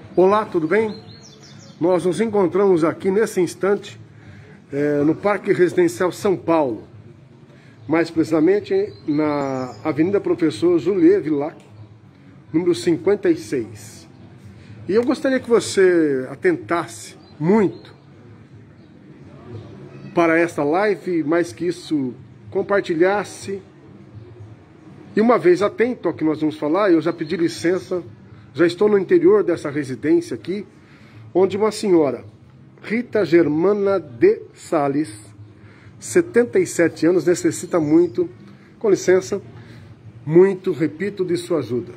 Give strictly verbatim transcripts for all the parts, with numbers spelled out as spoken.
Olá, tudo bem? Nós nos encontramos aqui nesse instante é, no Parque Residencial São Paulo, mais precisamente na Avenida Professor Julier Villac, número cinquenta e seis. E eu gostaria que você atentasse muito para esta live, mais que isso, compartilhasse. E uma vez atento ao que nós vamos falar, eu já pedi licença, já estou no interior dessa residência aqui, onde uma senhora, Rita Germana de Sales, setenta e sete anos, necessita muito, com licença, muito, repito, de sua ajuda.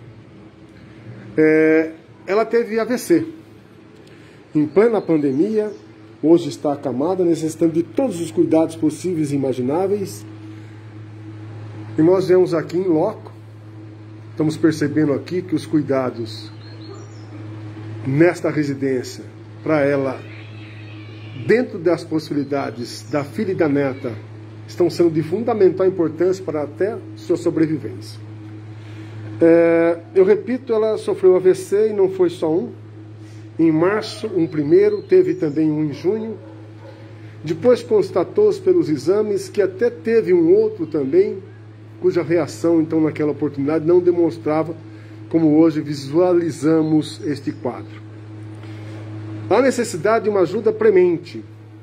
É, ela teve A V C, em plena pandemia, hoje está acamada, necessitando de todos os cuidados possíveis e imagináveis. E nós vemos aqui em loco, estamos percebendo aqui que os cuidados nesta residência, para ela, dentro das possibilidades da filha e da neta, estão sendo de fundamental importância para até sua sobrevivência. É, eu repito, ela sofreu A V C e não foi só um. Em março, um primeiro, teve também um em junho. Depois constatou-se pelos exames que até teve um outro também, cuja reação, então, naquela oportunidade, não demonstrava como hoje visualizamos este quadro. Há necessidade de uma ajuda premente.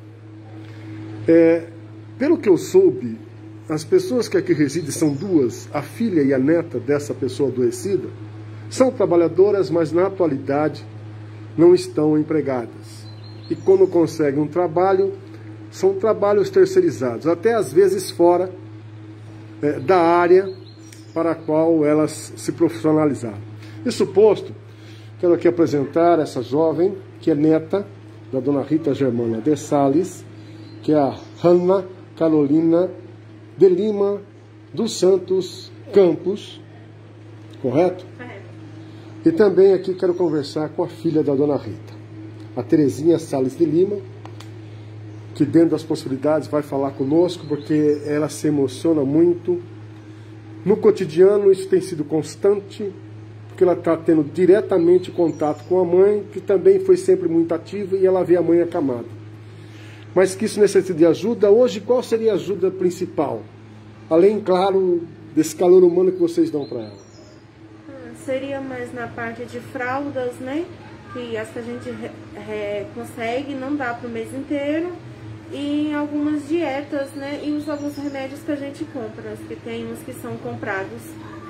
É, pelo que eu soube, as pessoas que aqui residem são duas, a filha e a neta dessa pessoa adoecida, são trabalhadoras, mas na atualidade não estão empregadas. E quando conseguem um trabalho, são trabalhos terceirizados, até às vezes fora é, da área para a qual elas se profissionalizaram. Isso posto, quero aqui apresentar essa jovem, que é neta da dona Rita Germana de Sales, que é a Hanna Carolina de Lima dos Santos Campos, correto? Correto. E também aqui quero conversar com a filha da dona Rita, a Terezinha Sales de Lima, que dentro das possibilidades vai falar conosco, porque ela se emociona muito. No cotidiano isso tem sido constante, porque ela está tendo diretamente contato com a mãe, que também foi sempre muito ativa, e ela vê a mãe acamada. Mas que isso necessita de ajuda. Hoje, qual seria a ajuda principal? Além, claro, desse calor humano que vocês dão para ela. Ah, seria mais na parte de fraldas, né? Que as que a gente re, re, consegue, não dá para o mês inteiro. E algumas dietas, né? E os alguns remédios que a gente compra, que tem uns que são comprados.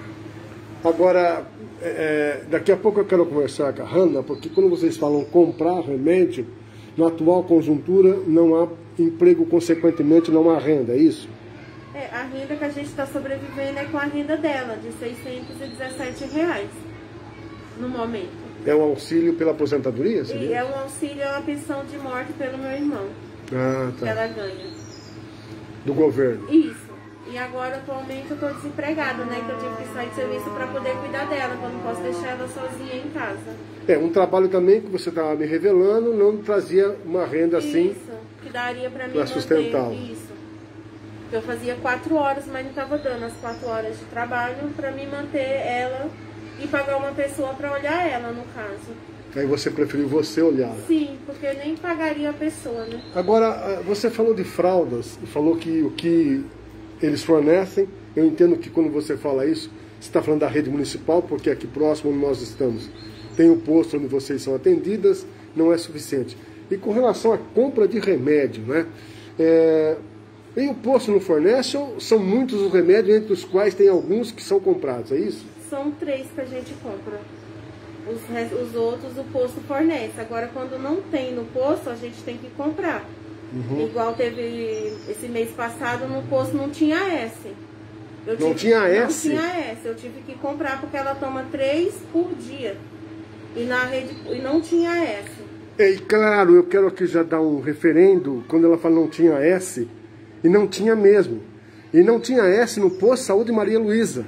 Agora, é, daqui a pouco eu quero conversar com a Hanna, porque quando vocês falam comprar remédio, na atual conjuntura não há emprego, consequentemente não há renda, é isso? É, a renda que a gente está sobrevivendo é com a renda dela, de seiscentos e dezessete reais no momento. É um auxílio pela aposentadoria? Seria? E é um auxílio, é uma pensão de morte pelo meu irmão. Ah, tá. Que ela ganha. Do governo? Isso. E agora, atualmente, eu estou desempregada, né? Que eu tive que sair de serviço para poder cuidar dela, porque eu não posso deixar ela sozinha em casa. É, um trabalho também que você estava me revelando, não trazia uma renda assim... Isso, que daria para mim para sustentar. Isso. Eu fazia quatro horas, mas não estava dando as quatro horas de trabalho para mim manter ela e pagar uma pessoa para olhar ela, no caso. Aí você preferiu você olhar? Sim, porque eu nem pagaria a pessoa, né? Agora, você falou de fraldas, falou que o que eles fornecem, eu entendo que quando você fala isso, você está falando da rede municipal, porque aqui próximo onde nós estamos tem o posto onde vocês são atendidas, não é suficiente. E com relação à compra de remédio, né? É, e o posto não fornece ou são muitos os remédios, entre os quais tem alguns que são comprados, é isso? São três que a gente compra. Os, os outros o posto fornece. Agora, quando não tem no posto, a gente tem que comprar. Uhum. Igual teve esse mês passado, no posto não tinha S. Eu não tive, tinha S? Não tinha S. Eu tive que comprar porque ela toma três por dia. E, na rede, e não tinha S. E claro, eu quero aqui já dar um referendo, quando ela fala não tinha S, e não tinha mesmo. E não tinha S no posto Saúde Maria Luísa.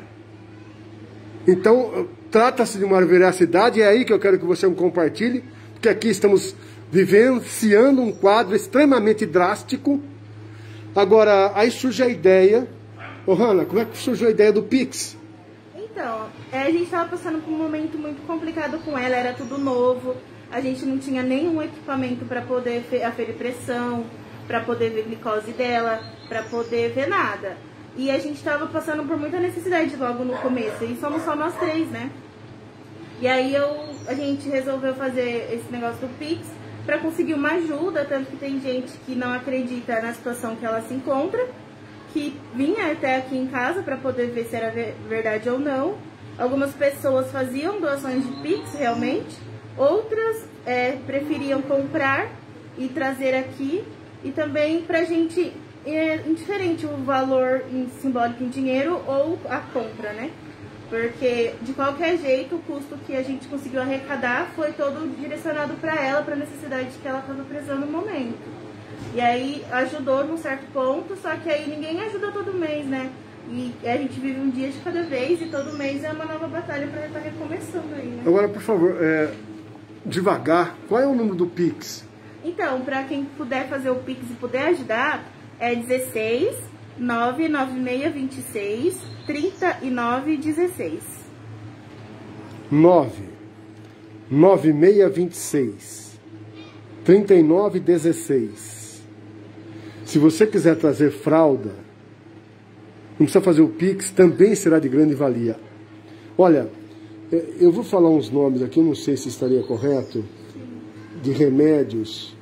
Então, trata-se de uma veracidade, é aí que eu quero que você compartilhe, porque aqui estamos vivenciando um quadro extremamente drástico. Agora, aí surge a ideia. Ô, Hanna, como é que surgiu a ideia do Pix? Então, a gente estava passando por um momento muito complicado com ela, era tudo novo. a gente não tinha nenhum equipamento para poder aferir pressão, para poder ver glicose dela, para poder ver nada. E a gente estava passando por muita necessidade logo no começo, e somos só nós três, né? E aí eu, a gente resolveu fazer esse negócio do Pix para conseguir uma ajuda, tanto que tem gente que não acredita na situação que ela se encontra, que vinha até aqui em casa para poder ver se era verdade ou não. Algumas pessoas faziam doações de Pix realmente, outras é, preferiam comprar e trazer aqui, e também pra gente é indiferente o valor em, simbólico em dinheiro ou a compra, né? Porque de qualquer jeito o custo que a gente conseguiu arrecadar foi todo direcionado para ela, para a necessidade que ela estava precisando no momento. E aí ajudou num certo ponto, só que aí ninguém ajuda todo mês, né? E a gente vive um dia de cada vez e todo mês é uma nova batalha para estar recomeçando aí, né? Agora, por favor, é, devagar, qual é o número do Pix? Então, para quem puder fazer o Pix e puder ajudar, é dezesseis, nove nove seis dois seis, trinta e nove dezesseis. nove nove seis dois seis, trinta e nove dezesseis. Se você quiser trazer fralda, não precisa fazer o Pix, também será de grande valia. Olha, eu vou falar uns nomes aqui, eu não sei se estaria correto, de remédios.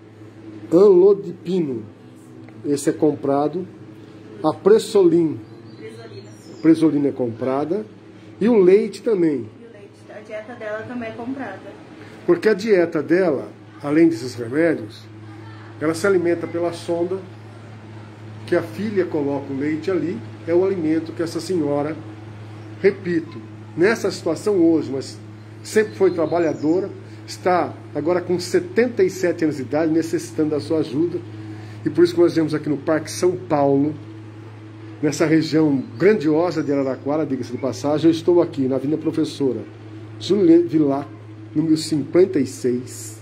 Anlodipino, esse é comprado. A Presolin, a Presolina é comprada. E o leite também. E o leite, a dieta dela também é comprada. Porque a dieta dela, além desses remédios, ela se alimenta pela sonda, que a filha coloca o leite ali, é o alimento que essa senhora, repito, nessa situação hoje, mas sempre foi trabalhadora, está agora com setenta e sete anos de idade, necessitando da sua ajuda, e por isso que nós viemos aqui no Parque São Paulo, nessa região grandiosa de Araraquara, diga-se de passagem. Eu estou aqui na Avenida Professora Júlio Vilar, número cinquenta e seis.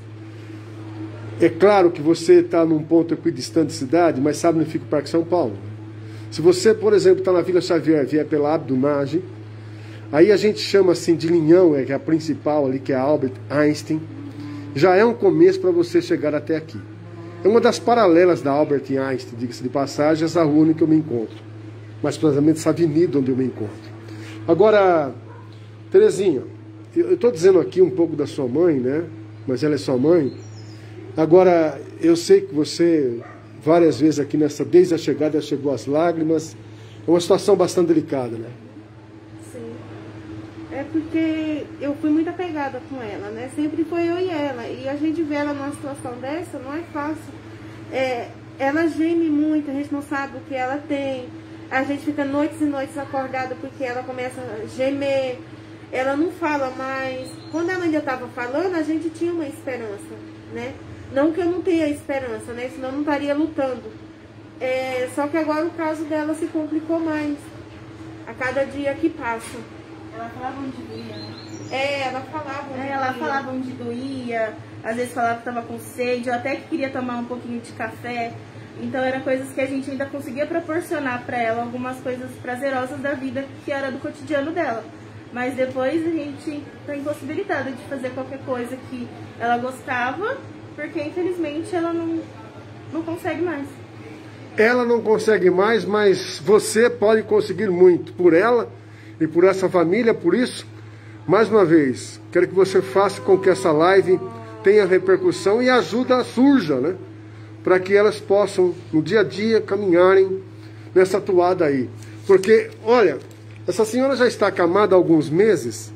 É claro que você está num ponto equidistante de cidade, mas sabe onde fica o Parque São Paulo? Se você, por exemplo, está na Vila Xavier, vier pela Abdunage, aí a gente chama assim de Linhão, é, que é a principal ali, que é a Albert Einstein, já é um começo para você chegar até aqui. É uma das paralelas da Albert Einstein, diga-se de passagem, essa rua onde eu me encontro. Mais precisamente essa avenida onde eu me encontro. Agora, Terezinha, eu estou dizendo aqui um pouco da sua mãe, né? Mas ela é sua mãe. Agora, eu sei que você, várias vezes aqui nessa, desde a chegada, chegou às lágrimas. É uma situação bastante delicada, né? Sim. É porque eu fui muito apegada com ela, né? Sempre foi eu e ela. E a gente vê ela numa situação dessa, não é fácil. É, ela geme muito, a gente não sabe o que ela tem. A gente fica noites e noites acordada porque ela começa a gemer. Ela não fala mais. Quando ela ainda estava falando, a gente tinha uma esperança, né? Não que eu não tenha esperança, né? Senão eu não estaria lutando. É, só que agora o caso dela se complicou mais. A cada dia que passa. Ela falava onde doía, né? É, ela falava onde é, ela doía. falava onde doía. Às vezes falava que estava com sede. Eu até que queria tomar um pouquinho de café. Então eram coisas que a gente ainda conseguia proporcionar para ela. Algumas coisas prazerosas da vida que era do cotidiano dela. Mas depois a gente está impossibilitada de fazer qualquer coisa que ela gostava, porque infelizmente ela não, não consegue mais. Ela não consegue mais, mas você pode conseguir muito por ela e por essa família. Por isso, mais uma vez, quero que você faça com que essa live tenha repercussão e ajuda surja, né? Para que elas possam, no dia a dia, caminharem nessa toada aí. Porque, olha, essa senhora já está acamada há alguns meses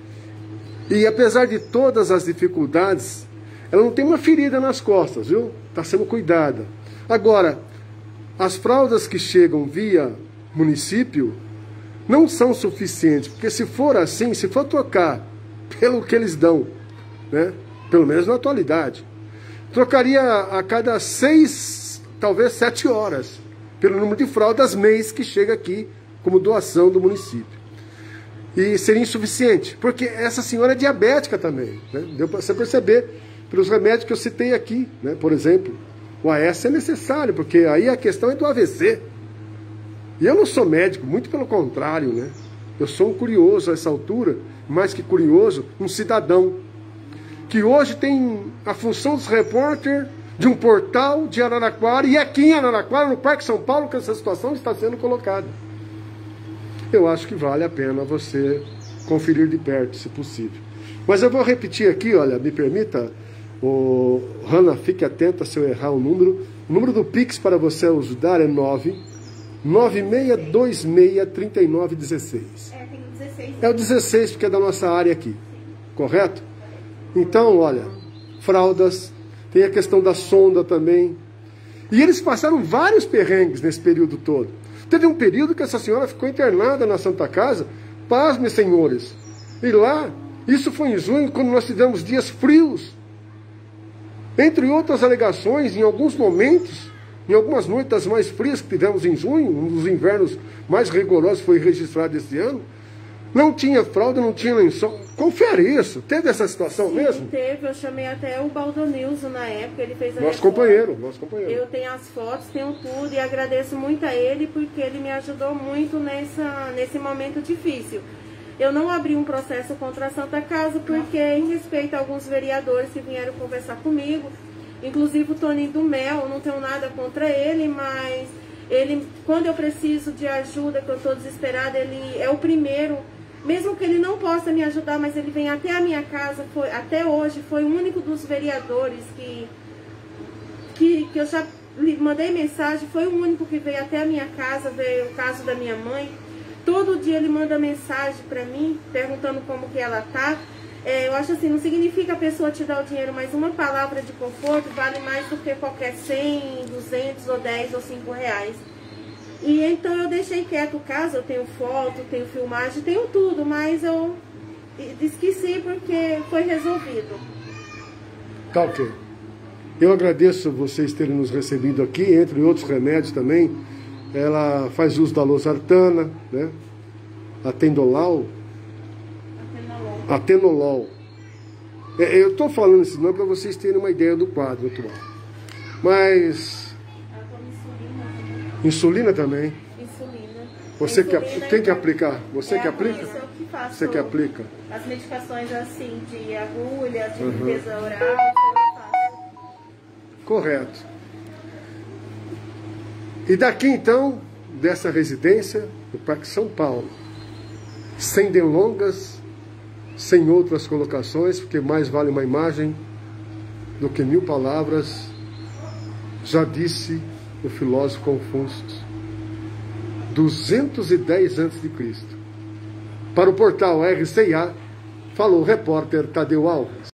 e, apesar de todas as dificuldades, ela não tem uma ferida nas costas, viu? Está sendo cuidada. Agora, as fraldas que chegam via município não são suficientes, porque se for assim, se for trocar pelo que eles dão, né? Pelo menos na atualidade, trocaria a cada seis, talvez sete horas, pelo número de fraldas mês que chega aqui como doação do município. E seria insuficiente, porque essa senhora é diabética também, né? Deu para você perceber pelos remédios que eu citei aqui, né? Por exemplo, o A S é necessário, porque aí a questão é do A V C. E eu não sou médico, muito pelo contrário, né? Eu sou um curioso a essa altura, mais que curioso, um cidadão. que hoje tem a função dos repórter de um portal de Araraquara, e aqui em Araraquara, no Parque São Paulo, que essa situação está sendo colocada. Eu acho que vale a pena você conferir de perto, se possível. Mas eu vou repetir aqui, olha, me permita, o Hanna, fique atenta se eu errar o número. O número do Pix para você ajudar é nove nove seis dois seis, três nove um seis. É, tem o dezesseis. É o dezesseis, porque é da nossa área aqui. Correto? Então, olha, fraldas, tem a questão da sonda também. E eles passaram vários perrengues nesse período todo. Teve um período que essa senhora ficou internada na Santa Casa, pasmem, senhores. E lá, isso foi em junho, quando nós tivemos dias frios. Entre outras alegações, em alguns momentos, em algumas noites das mais frias que tivemos em junho, um dos invernos mais rigorosos foi registrado esse ano, não tinha fralda, não tinha lençol. Confere isso. Teve essa situação? Sim, mesmo? Teve. Eu chamei até o Baldonilson na época, ele fez a Nosso companheiro, nosso companheiro. Eu tenho as fotos, tenho tudo e agradeço muito a ele porque ele me ajudou muito nessa, nesse momento difícil. Eu não abri um processo contra a Santa Casa porque, em respeito a alguns vereadores que vieram conversar comigo, inclusive o Toninho do Mel, não tenho nada contra ele, mas ele, quando eu preciso de ajuda, que eu estou desesperada, ele é o primeiro, mesmo que ele não possa me ajudar, mas ele vem até a minha casa, foi, até hoje, foi o único dos vereadores que, que, que eu já mandei mensagem, foi o único que veio até a minha casa, veio o caso da minha mãe. Todo dia ele manda mensagem para mim, perguntando como que ela tá. É, eu acho assim, não significa a pessoa te dar o dinheiro, mas uma palavra de conforto vale mais do que qualquer cem, duzentos ou dez ou cinco reais. E então eu deixei quieto o caso, eu tenho foto, tenho filmagem, tenho tudo, mas eu esqueci porque foi resolvido. Tá ok. Eu agradeço vocês terem nos recebido aqui, entre outros remédios também. Ela faz uso da losartana, né? Atenolol. Atenolol. Atenolol. É, eu estou falando esse nome para vocês terem uma ideia do quadro atual. Mas... Ela toma insulina. Insulina também? Insulina. Você Insulina que, é quem que aplica? Você é que aplica? Isso, eu que faço. Você que aplica? As medicações assim, de agulha, de Uhum. limpeza oral, eu faço. Correto. E daqui então, dessa residência, do Parque São Paulo, sem delongas, sem outras colocações, porque mais vale uma imagem do que mil palavras, já disse o filósofo Confúcio, duzentos e dez antes de Cristo. Para o portal R C A, falou o repórter Tadeu Alves.